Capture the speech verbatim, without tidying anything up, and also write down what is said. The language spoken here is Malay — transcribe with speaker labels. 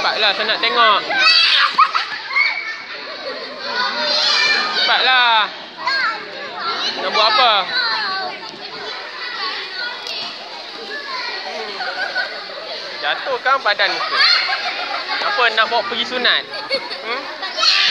Speaker 1: Cepatlah, saya nak tengok. Cepatlah. Nak buat apa? Jatuhkan badan muka. Apa nak bawa pergi sunat? Hmm?